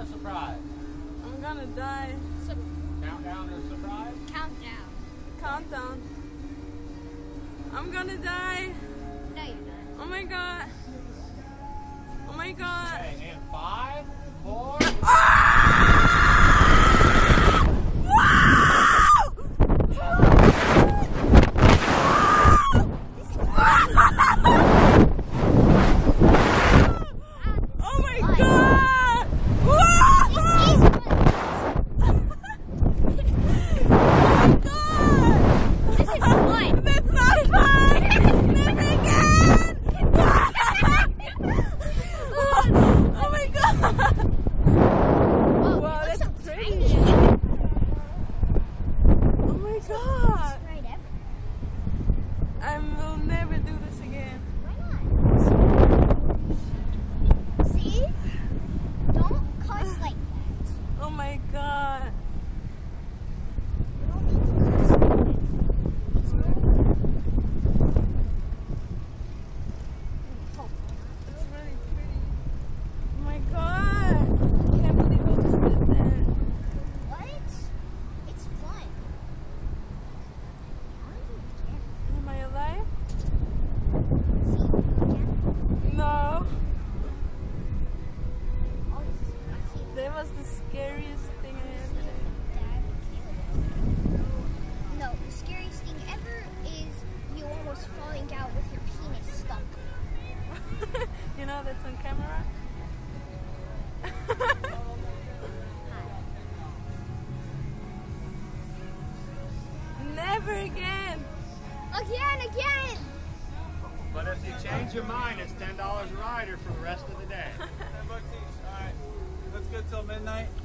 or surprise? I'm gonna die. Countdown or surprise? Countdown. Countdown. I'm gonna die. No, you're not. Oh my god. Oh my god. Okay, and 5, 4. Oh my god! This is fun. That's not fun! Never again! Oh my god! Whoa, Wow, you look that's so pretty. tiny. Oh my god! Right ever. I will never do this again. Why not? See? Don't cuss like that. Oh my god. You don't need to cuss like that. It's over. It's really pretty. Oh my god! I can't believe I just did that. What? It's fun. I want to do it again. Am I alive? See? Again? No. Oh, this is see. That was the scariest thing I ever did. Dad and Caleb. No, the scariest thing ever is you almost falling out with your penis stuck. You know that's on camera? Never again! Again! But if you change your mind, it's $10 a rider for the rest of the day. 10 bucks each. All right. Let's go till midnight.